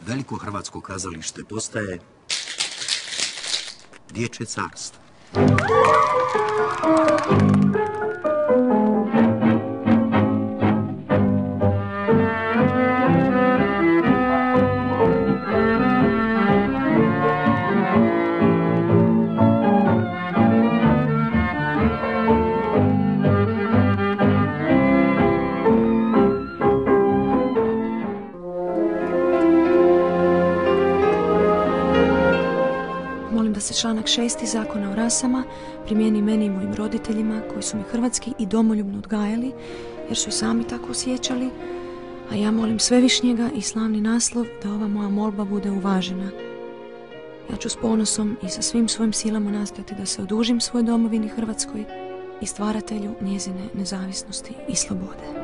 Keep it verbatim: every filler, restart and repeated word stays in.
veliko hrvatsko kazalište postaje dječje carstvo. Molim da se članak šesti Zakona o rasama primijeni meni i mojim roditeljima koji su mi hrvatski i domoljubno odgajali, jer su i sami tako osjećali, a ja molim Svevišnjega i slavni naslov da ova moja molba bude uvažena. Ja ću s ponosom i sa svim svojim silama nastojati da se odužim svojoj domovini Hrvatskoj i stvaratelju njezine nezavisnosti i slobode.